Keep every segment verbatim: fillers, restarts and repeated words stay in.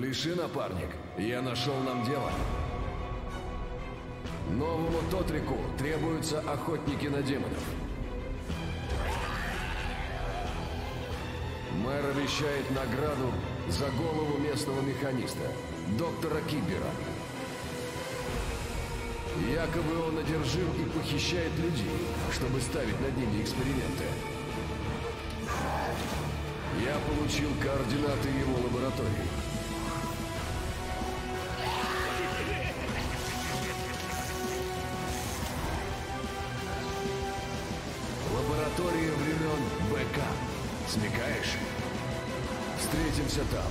Пляши, напарник, я нашел нам дело. Новому Тотрику требуются охотники на демонов. Мэр обещает награду за голову местного механиста, доктора Кибера. Якобы он одержим и похищает людей, чтобы ставить над ними эксперименты. Я получил координаты его лаборатории. Лаборатория времен БК. Смекаешь? Встретимся там.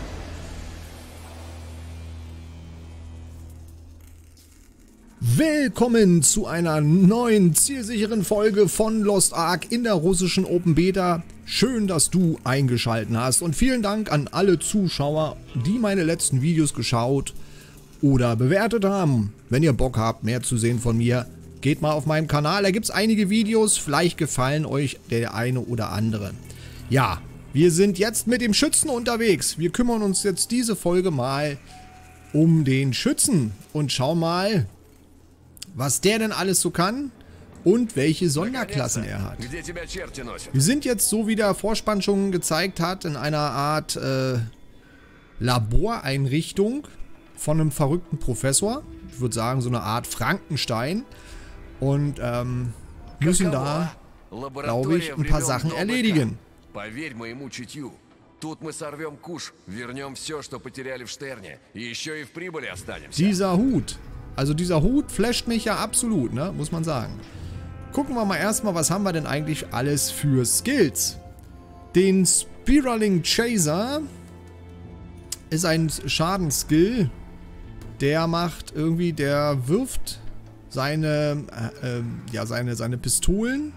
Willkommen zu einer neuen zielsicheren Folge von Lost Ark in der russischen Open Beta. Schön, dass du eingeschaltet hast und vielen Dank an alle Zuschauer, die meine letzten Videos geschaut oder bewertet haben. Wenn ihr Bock habt, mehr zu sehen von mir, geht mal auf meinem Kanal. Da gibt es einige Videos, vielleicht gefallen euch der eine oder andere. Ja, wir sind jetzt mit dem Schützen unterwegs. Wir kümmern uns jetzt diese Folge mal um den Schützen und schauen mal, was der denn alles so kann und welche Sonderklassen er hat. Wir sind jetzt, so wie der Vorspann schon gezeigt hat, in einer Art äh, Laboreinrichtung von einem verrückten Professor. Ich würde sagen, so eine Art Frankenstein. Und ähm, müssen da, glaube ich, ein paar Sachen erledigen. Dieser Hut. Also dieser Hut flasht mich ja absolut, ne? Muss man sagen. Gucken wir mal erstmal, was haben wir denn eigentlich alles für Skills. Den Spiraling Chaser ist ein Schadenskill. Der macht irgendwie, der wirft seine, äh, äh, ja, seine, seine Pistolen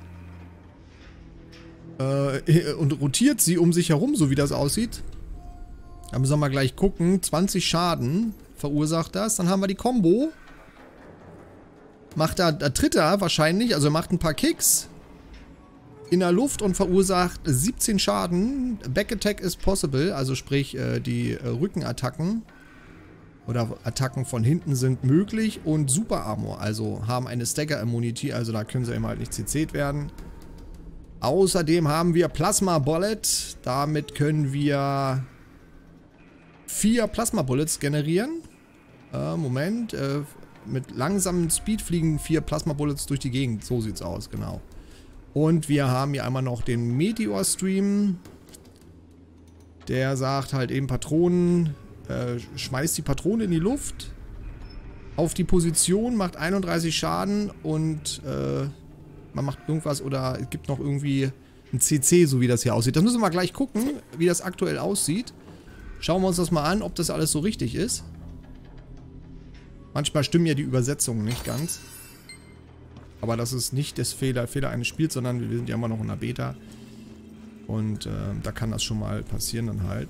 äh, und rotiert sie um sich herum, so wie das aussieht. Da müssen wir mal gleich gucken. zwanzig Schaden verursacht das. Dann haben wir die Combo. Macht er, da tritt er wahrscheinlich, also er macht ein paar Kicks in der Luft und verursacht siebzehn Schaden. Back Attack is possible, also sprich äh, die äh, Rückenattacken oder Attacken von hinten sind möglich und Super Armor, also haben eine Stagger Immunity, also da können sie eben halt nicht C C'd werden. Außerdem haben wir Plasma Bullet, damit können wir vier Plasma Bullets generieren. Äh, Moment, äh, mit langsamem Speed fliegen vier Plasma Bullets durch die Gegend. So sieht's aus, genau. Und wir haben hier einmal noch den Meteor Stream. Der sagt halt eben Patronen, äh, schmeißt die Patrone in die Luft. Auf die Position, macht einunddreißig Schaden und äh, man macht irgendwas oder es gibt noch irgendwie ein C C, so wie das hier aussieht. Das müssen wir gleich gucken, wie das aktuell aussieht. Schauen wir uns das mal an, ob das alles so richtig ist. Manchmal stimmen ja die Übersetzungen nicht ganz. Aber das ist nicht das Fehler, Fehler eines Spiels, sondern wir sind ja immer noch in der Beta. Und äh, da kann das schon mal passieren dann halt.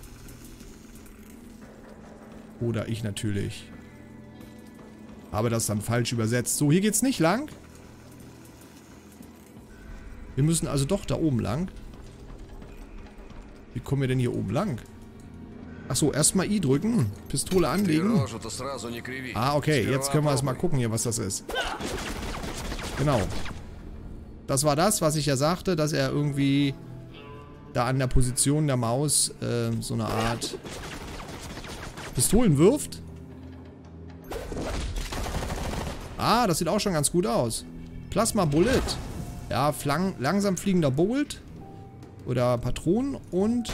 Oder ich natürlich habe das dann falsch übersetzt. So, hier geht's nicht lang. Wir müssen also doch da oben lang. Wie kommen wir denn hier oben lang? Achso, erstmal I drücken. Pistole anlegen. Ah, okay. Jetzt können wir erstmal gucken hier, was das ist. Genau. Das war das, was ich ja sagte, dass er irgendwie da an der Position der Maus äh, so eine Art Pistolen wirft. Ah, das sieht auch schon ganz gut aus. Plasma Bullet. Ja, flang, langsam fliegender Bolt. Oder Patronen und...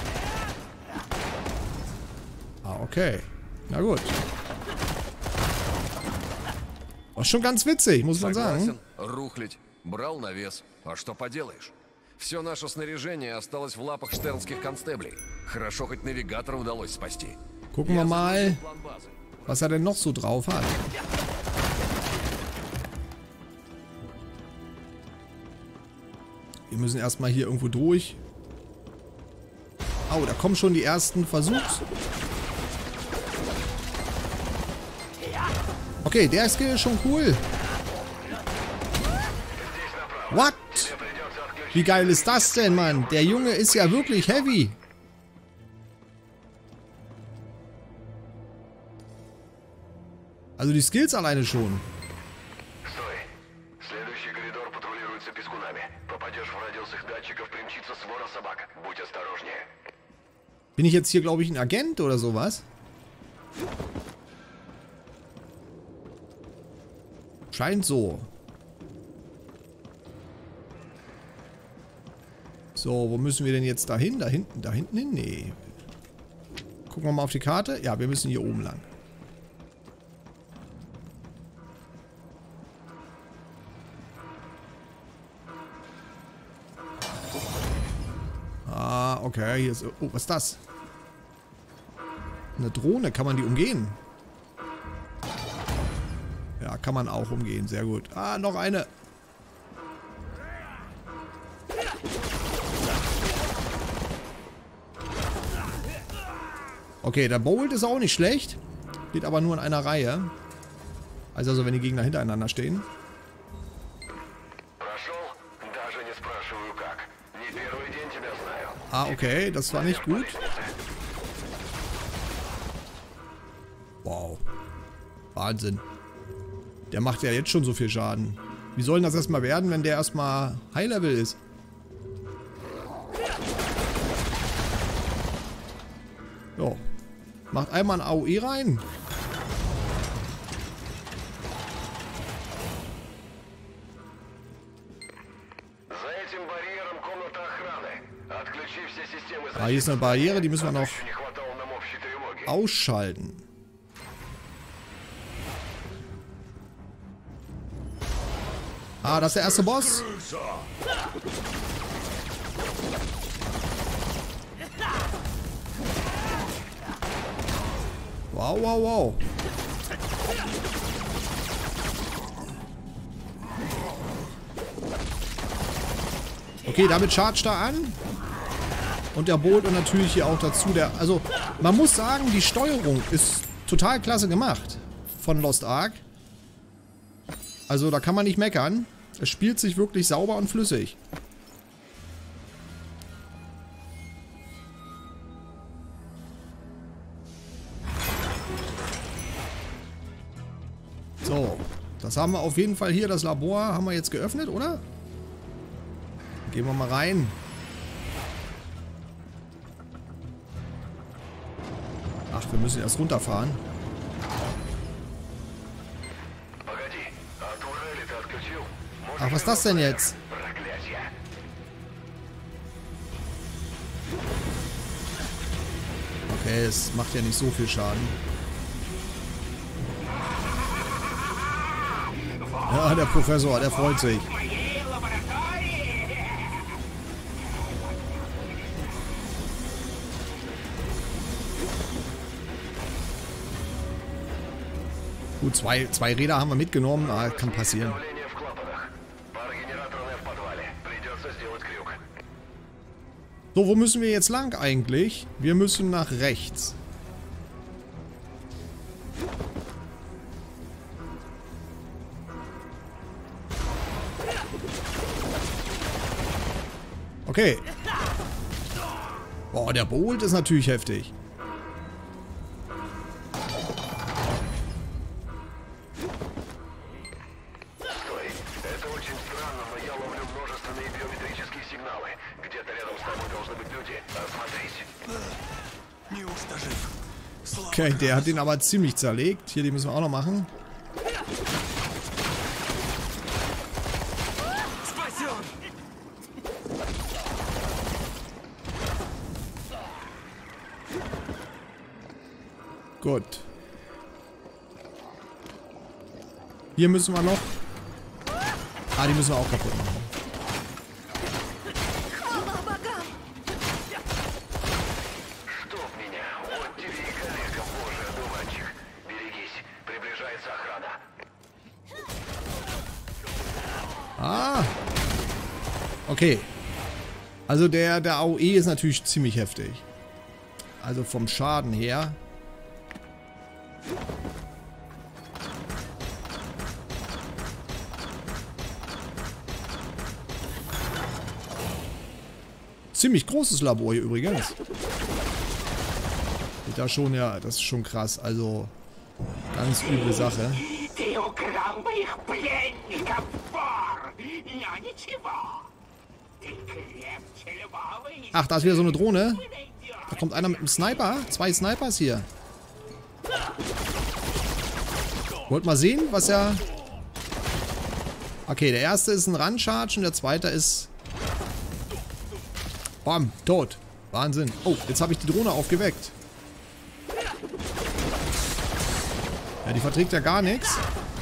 Ah, okay. Na gut. War schon ganz witzig, muss man sagen. Брал на вес. А что поделаешь? Все наше снаряжение осталось в лапах штернских констеблей. Хорошо, хоть навигатора удалось спасти. Gucken wir mal, was er denn noch so drauf hat. Wir müssen erstmal hier irgendwo durch. Oh, da kommen schon die ersten Versuchs. Okay, der Skill ist schon cool. What? Wie geil ist das denn, Mann? Der Junge ist ja wirklich heavy. Also die Skills alleine schon. Bin ich jetzt hier, glaube ich, ein Agent oder sowas? Scheint so. So, wo müssen wir denn jetzt dahin? Da hinten, da hinten hin? Nee. Gucken wir mal auf die Karte. Ja, wir müssen hier oben lang. Ah, okay. Hier ist... Oh, was ist das? Eine Drohne. Kann man die umgehen? Ja, kann man auch umgehen. Sehr gut. Ah, noch eine. Okay, der Bolt ist auch nicht schlecht. Geht aber nur in einer Reihe. Also, also wenn die Gegner hintereinander stehen. Ah, okay. Das war nicht gut. Wow. Wahnsinn. Der macht ja jetzt schon so viel Schaden. Wie soll denn das erstmal werden, wenn der erstmal High-Level ist? Jo. Macht einmal ein A O E rein. Ah, hier ist eine Barriere, die müssen wir noch ausschalten. Ah, das ist der erste Boss. Wow, wow, wow. Okay, damit chargt er an. Und der Bolt und natürlich hier auch dazu der... Also, man muss sagen, die Steuerung ist total klasse gemacht von Lost Ark. Also, da kann man nicht meckern. Es spielt sich wirklich sauber und flüssig. So, das haben wir auf jeden Fall hier. Das Labor haben wir jetzt geöffnet, oder? Gehen wir mal rein. Ach, wir müssen erst runterfahren. Ach, was ist das denn jetzt? Okay, es macht ja nicht so viel Schaden. Ja, der Professor, der freut sich. Gut, zwei, zwei Räder haben wir mitgenommen. Ah, kann passieren. So, wo müssen wir jetzt lang eigentlich? Wir müssen nach rechts. Okay. Boah, der Bolt ist natürlich heftig. Okay, der hat den aber ziemlich zerlegt. Hier, die müssen wir auch noch machen. Gut. Hier müssen wir noch... Ah, die müssen wir auch kaputt machen. Ah. Okay. Also der, der A O E ist natürlich ziemlich heftig. Also vom Schaden her. Ziemlich großes Labor hier übrigens. Da schon, ja, das ist schon krass. Also Ganz üble Sache. Ach, da ist wieder so eine Drohne. Da kommt einer mit einem Sniper. Zwei Snipers hier. Wollt mal sehen, was er... Okay, der erste ist ein Run-Charge und der zweite ist... Bam, tot. Wahnsinn. Oh, jetzt habe ich die Drohne aufgeweckt. Ja, die verträgt ja gar nichts.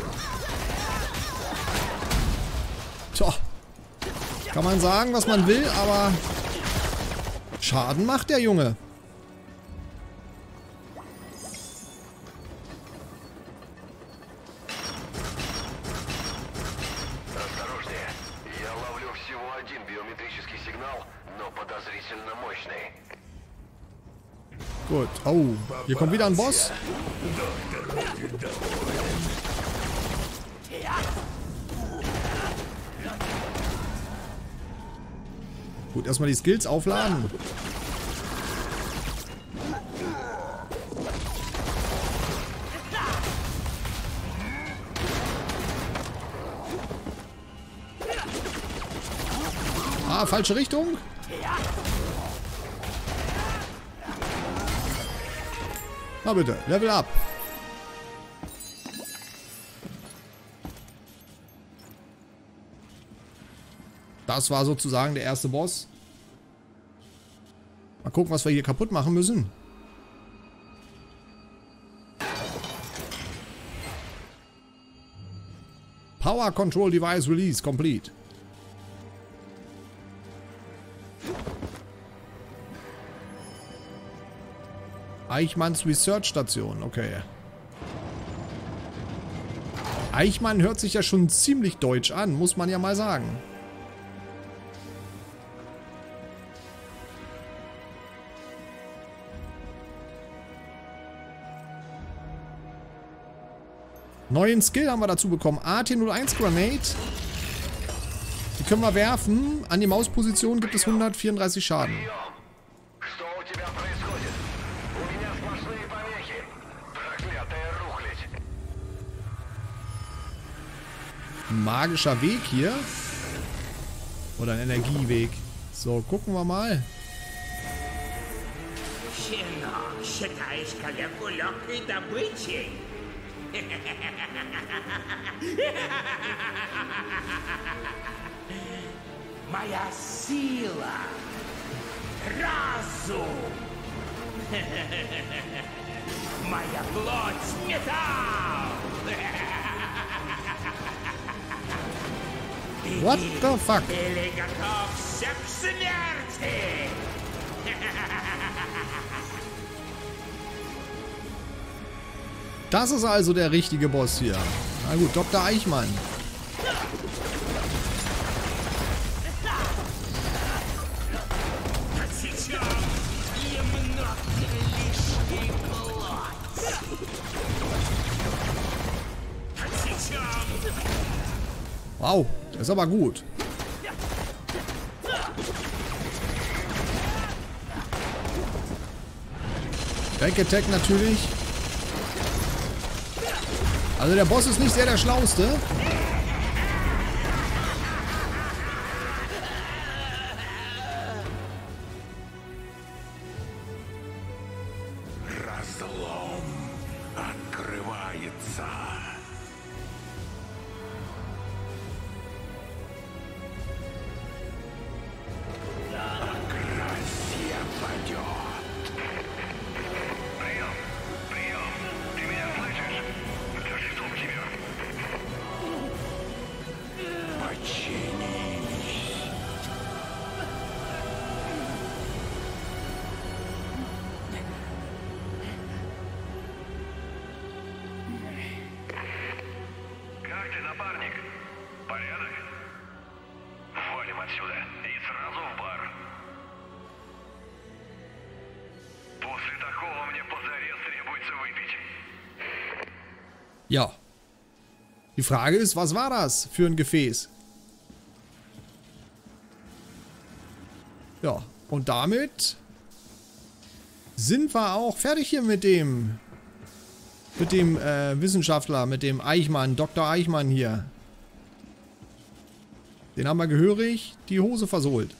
Tja. Kann man sagen, was man will, aber... Schaden macht der Junge. Gut. Oh, hier kommt wieder ein Boss. Gut, erstmal die Skills aufladen. Ah, falsche Richtung. Na bitte, Level up. Das war sozusagen der erste Boss. Mal gucken, was wir hier kaputt machen müssen. Power Control Device Release complete. Eichmanns Research Station, okay. Eichmann hört sich ja schon ziemlich deutsch an, muss man ja mal sagen. Neuen Skill haben wir dazu bekommen. A T null eins Grenade. Die können wir werfen. An die Mausposition gibt es hundertvierunddreißig Schaden. Magischer Weg hier. Oder ein Energieweg. So, gucken wir mal. Моя сила, разум, моя плоть, металл. What the fuck? Или готов к смерти? Das ist also der richtige Boss hier. Na gut, Doktor Eichmann. Wow, das ist aber gut. Back Attack natürlich. Also der Boss ist nicht sehr der Schlauste. Ja. Die Frage ist, was war das für ein Gefäß? Ja, und damit sind wir auch fertig hier mit dem Mit dem äh, Wissenschaftler, mit dem Eichmann, Doktor Eichmann hier. Den haben wir gehörig die Hose versohlt.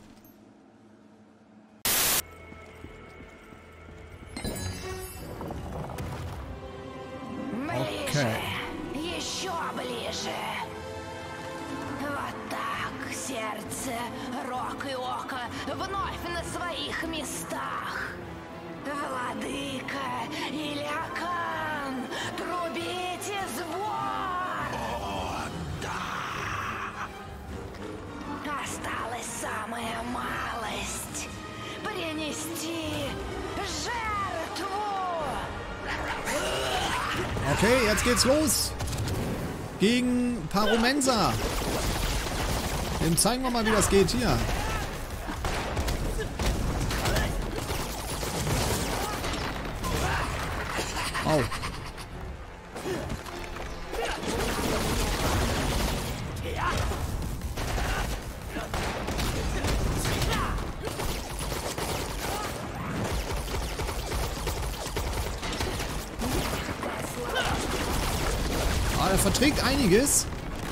Okay. Еще ближе. Вот так, сердце, рог и око вновь на своих местах. Владыка Илиакан, трубите сбор! О, да! Осталась самая малость. Принести жертву! Okay, jetzt geht's los. Gegen Paromensa. Dem zeigen wir mal, wie das geht hier. Au. Ah, er verträgt einiges.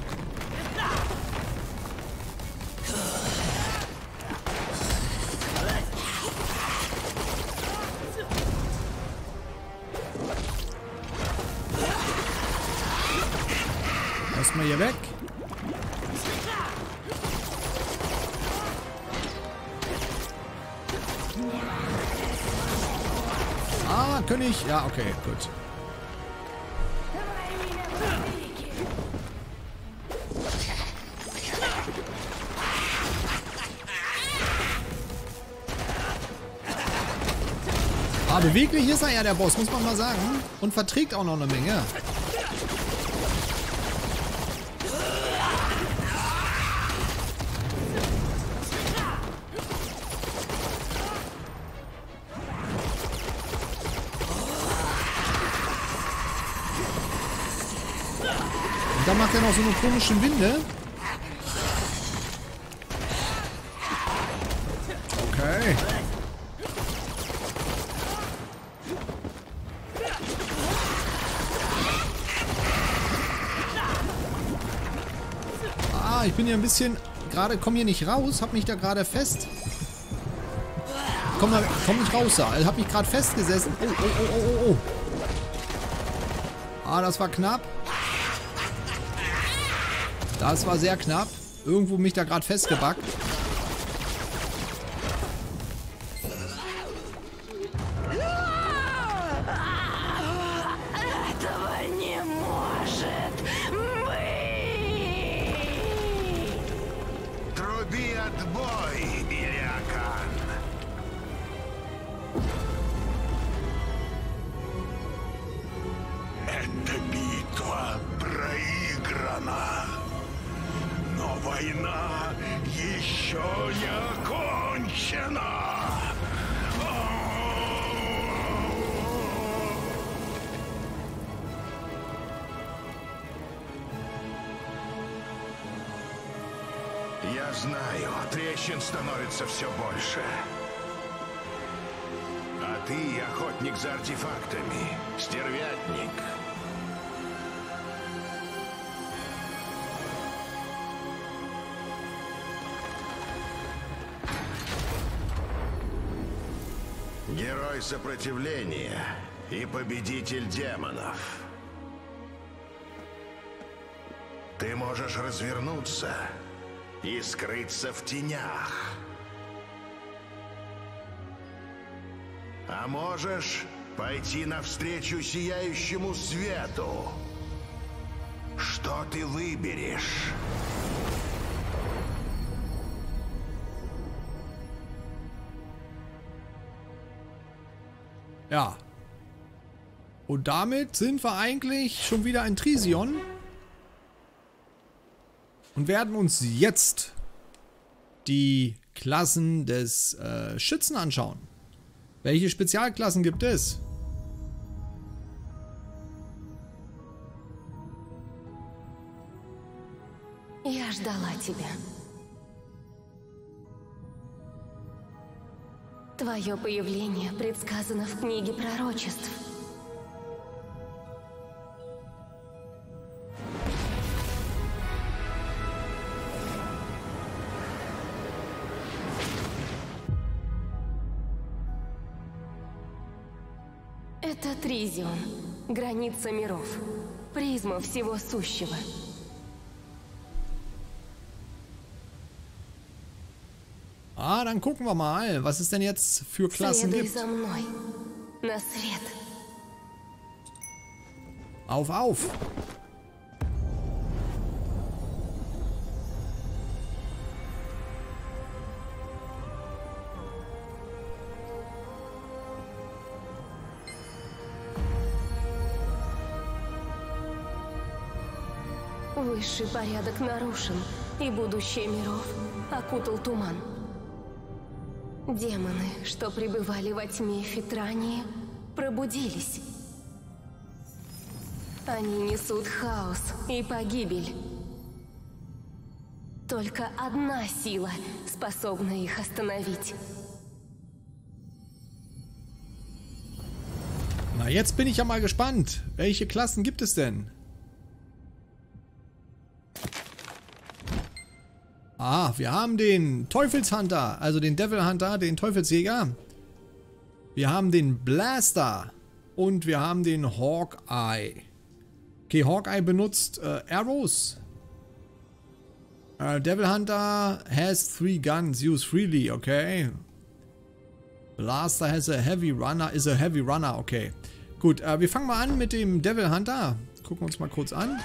Erstmal hier weg. Ah, König. Ja, okay, gut. Ah, beweglich ist er ja, der Boss, muss man mal sagen. Und verträgt auch noch eine Menge. Und dann macht er noch so eine komische Winde. Okay. Ah, ich bin hier ein bisschen... Gerade komme hier nicht raus. Hab mich da gerade fest... Komm, da, komm nicht raus da. Hab mich gerade festgesessen. Oh, oh, oh, oh, oh, oh. Ah, das war knapp. Das war sehr knapp. Irgendwo mich da gerade festgebackt. Труби отбой, Илиакан. Эта битва проиграна. Но война еще не окончена. Я знаю, трещин становится все больше. А ты охотник за артефактами, стервятник. Герой сопротивления и победитель демонов. Ты можешь развернуться и скрыться в тенях. А можешь пойти навстречу сияющему свету. Что ты выберешь? Ja. Und damit sind wir eigentlich schon wieder in Trision. Und werden uns jetzt die Klassen des äh, Schützen anschauen. Welche Spezialklassen gibt es? Я ждала тебя. Твое появление предсказано в книге пророчеств. Это Тризион, граница миров, призма всего сущего. Ah, dann gucken wir mal, was es denn jetzt für Klassen Следуй gibt. за мной, на свет. Auf, auf! Высший порядок нарушен, и будущее миров окутал туман. Демоны, что пребывали во тьме Фитрании, пробудились. Они несут хаос и погибель. Только одна сила способна их остановить. Na, jetzt bin ich ja mal gespannt. Welche Klassen gibt es denn? Ah, wir haben den Teufelshunter, also den Devil Hunter, den Teufelsjäger. Wir haben den Blaster und wir haben den Hawkeye. Okay, Hawkeye benutzt äh, Arrows. Uh, Devil Hunter has three guns, use freely, okay. Blaster has a heavy runner, is a heavy runner, okay. Gut, äh, wir fangen mal an mit dem Devil Hunter. Gucken wir uns mal kurz an.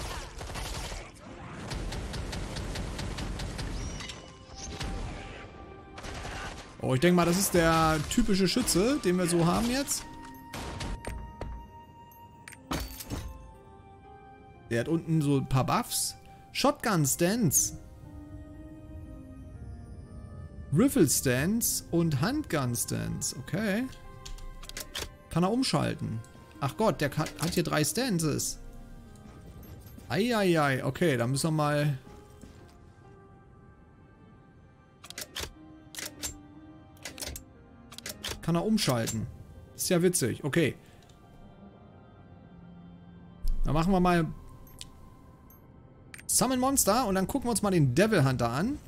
Oh, ich denke mal, das ist der typische Schütze, den wir so haben jetzt. Der hat unten so ein paar Buffs. Shotgun Stance. Riffle Stance und Handgun Stance. Okay. Kann er umschalten. Ach Gott, der hat, hat hier drei Stances. Eieiei. Okay, dann müssen wir mal... Kann er umschalten. Ist ja witzig. Okay. Dann machen wir mal Summon Monster und dann gucken wir uns mal den Devil Hunter an.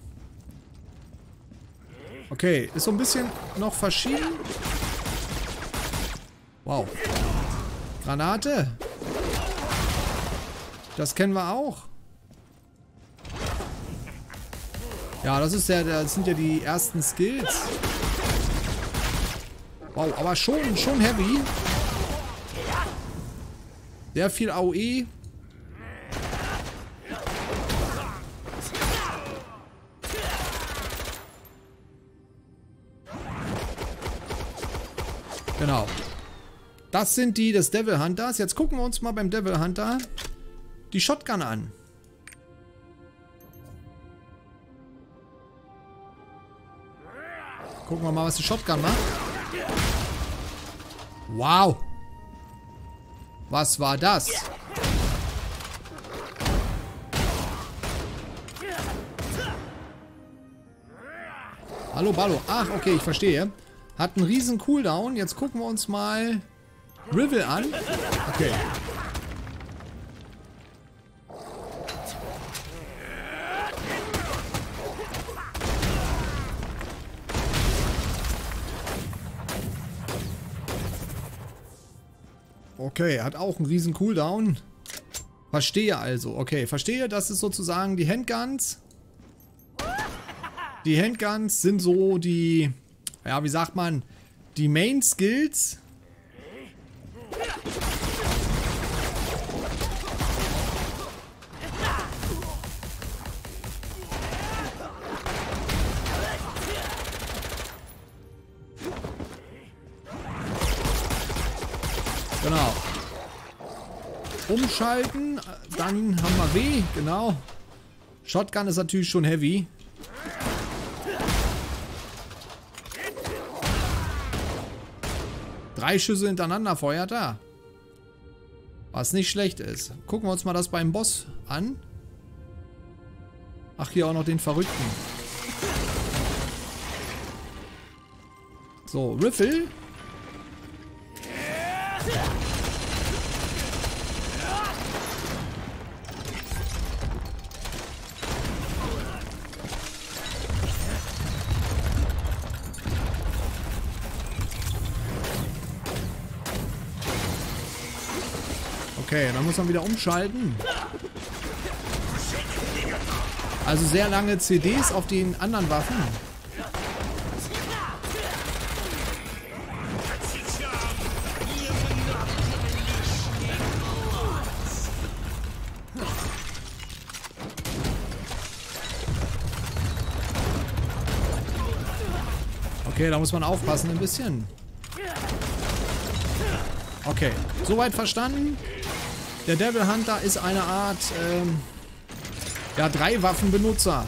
Okay, ist so ein bisschen noch verschieden. Wow. Granate. Das kennen wir auch. Ja, das ist ja, das sind ja die ersten Skills. Wow, aber schon, schon heavy. Sehr viel A O E. Genau. Das sind die des Devil Hunters. Jetzt gucken wir uns mal beim Devil Hunter die Shotgun an. Gucken wir mal, was die Shotgun macht. Wow. Was war das? Hallo, Ballo. Ach, okay, ich verstehe. Hat einen riesen Cooldown. Jetzt gucken wir uns mal Rivel an. Okay. Okay, hat auch einen riesen Cooldown. Verstehe also. Okay, verstehe, das ist sozusagen die Handguns. Die Handguns sind so die, ja, wie sagt man, die Main Skills. Genau. Umschalten, dann haben wir W, genau. Shotgun ist natürlich schon heavy. Drei Schüsse hintereinander feuert er. Was nicht schlecht ist. Gucken wir uns mal das beim Boss an. Ach, hier auch noch den Verrückten. So, Riffle. Okay, dann muss man wieder umschalten. Also sehr lange C Ds auf den anderen Waffen. Okay, da muss man aufpassen ein bisschen. Okay, soweit verstanden. Der Devil Hunter ist eine Art, ähm, ja, Drei-Waffen-Benutzer.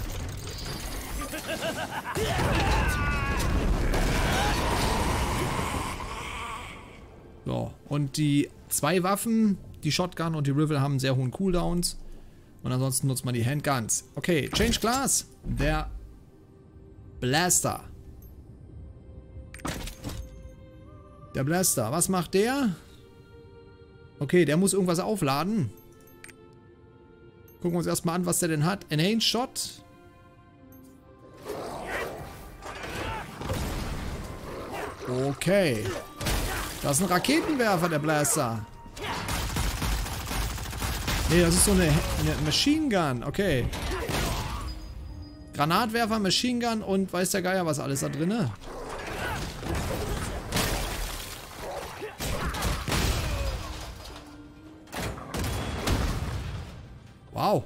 So, und die zwei Waffen, die Shotgun und die Riffle, haben sehr hohen Cooldowns. Und ansonsten nutzt man die Handguns. Okay, Change Class. Der Blaster. Der Blaster, was macht der? Okay, der muss irgendwas aufladen. Gucken wir uns erstmal an, was der denn hat. Enhanced Shot. Okay. Das ist ein Raketenwerfer, der Blaster. Nee, das ist so eine, eine Machine Gun. Okay. Granatwerfer, Machine Gun und weiß der Geier was alles da drin. Wow.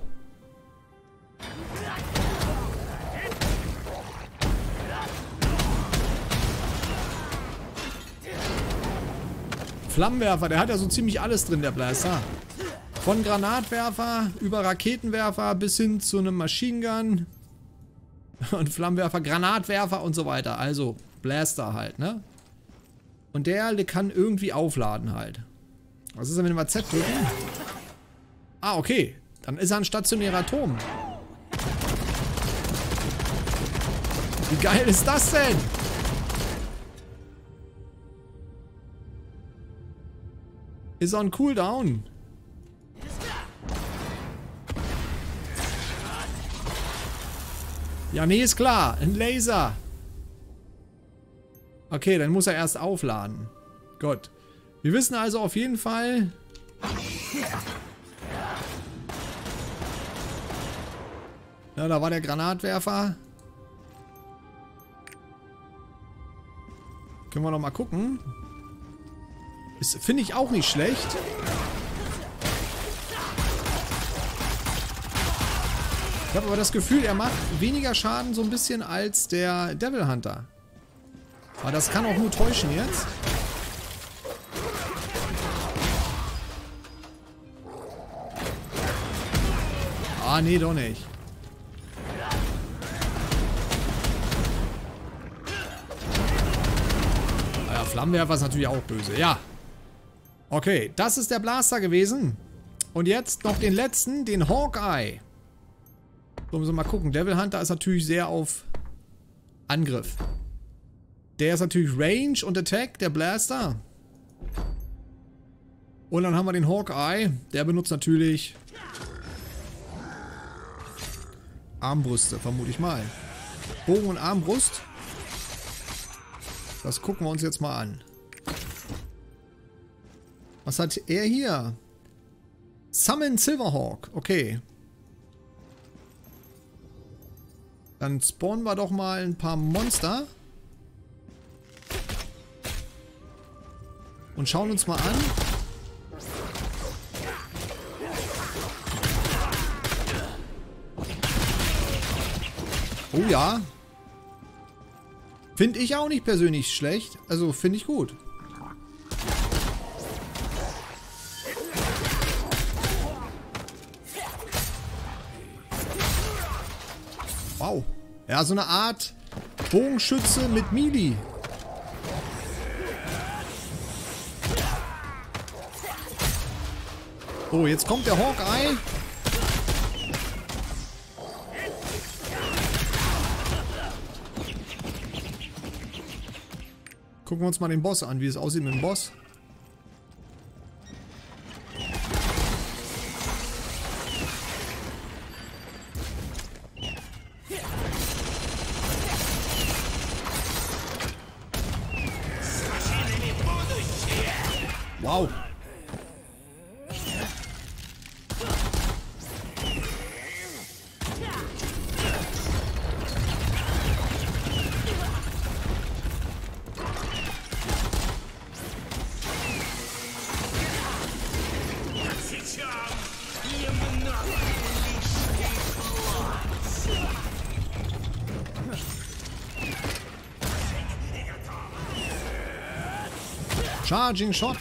Flammenwerfer, der hat ja so ziemlich alles drin, der Blaster. Von Granatwerfer über Raketenwerfer bis hin zu einem Machine Gun. Und Flammenwerfer, Granatwerfer und so weiter. Also Blaster halt, ne? Und der kann irgendwie aufladen halt. Was ist denn, wenn wir Z drücken? Ah, okay. Dann ist er ein stationärer Turm. Wie geil ist das denn? Ist on Cooldown. Ja, nee, ist klar. Ein Laser. Okay, dann muss er erst aufladen. Gut. Wir wissen also auf jeden Fall... Ja, da war der Granatwerfer. Können wir noch mal gucken. Finde ich auch nicht schlecht. Ich habe aber das Gefühl, er macht weniger Schaden so ein bisschen als der Devil Hunter. Aber das kann auch nur täuschen jetzt. Ah, nee, doch nicht. Ja, Flammenwerfer ist natürlich auch böse. Ja. Okay, das ist der Blaster gewesen. Und jetzt noch den letzten, den Hawkeye. So, müssen wir mal gucken. Devil Hunter ist natürlich sehr auf Angriff. Der ist natürlich Range und Attack, der Blaster. Und dann haben wir den Hawkeye. Der benutzt natürlich Armbrüste, vermute ich mal. Bogen und Armbrust. Das gucken wir uns jetzt mal an. Was hat er hier? Summon Silverhawk. Okay. Dann spawnen wir doch mal ein paar Monster. Und schauen uns mal an. Oh ja. Finde ich auch nicht persönlich schlecht. Also finde ich gut. Wow. Ja, so eine Art Bogenschütze mit Melee. So, jetzt kommt der Hawkeye. Gucken wir uns mal den Boss an, wie es aussieht mit dem Boss. Wow. Charging Shot.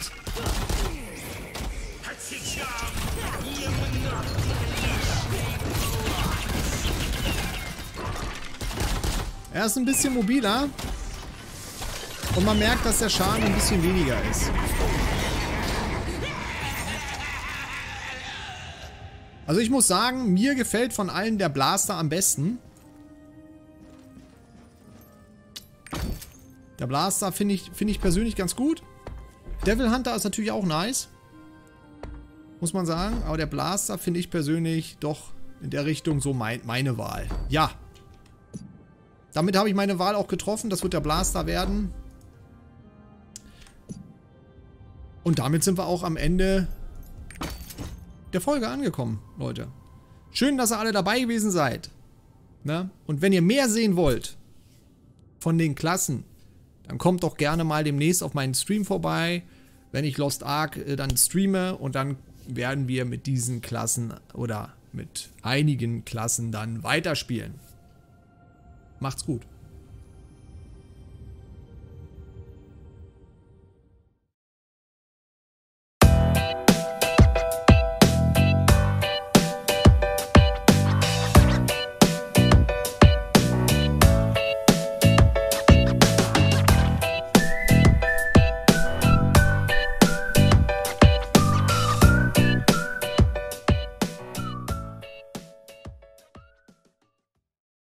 Er ist ein bisschen mobiler. Und man merkt, dass der Schaden ein bisschen weniger ist. Also ich muss sagen, mir gefällt von allen der Blaster am besten. Der Blaster finde ich, find ich persönlich ganz gut. Devil Hunter ist natürlich auch nice. Muss man sagen. Aber der Blaster finde ich persönlich doch in der Richtung so mein, meine Wahl. Ja. Damit habe ich meine Wahl auch getroffen. Das wird der Blaster werden. Und damit sind wir auch am Ende der Folge angekommen, Leute. Schön, dass ihr alle dabei gewesen seid. Ne? Und wenn ihr mehr sehen wollt von den Klassen, dann kommt doch gerne mal demnächst auf meinen Stream vorbei, wenn ich Lost Ark äh, dann streame, und dann werden wir mit diesen Klassen oder mit einigen Klassen dann weiterspielen. Macht's gut.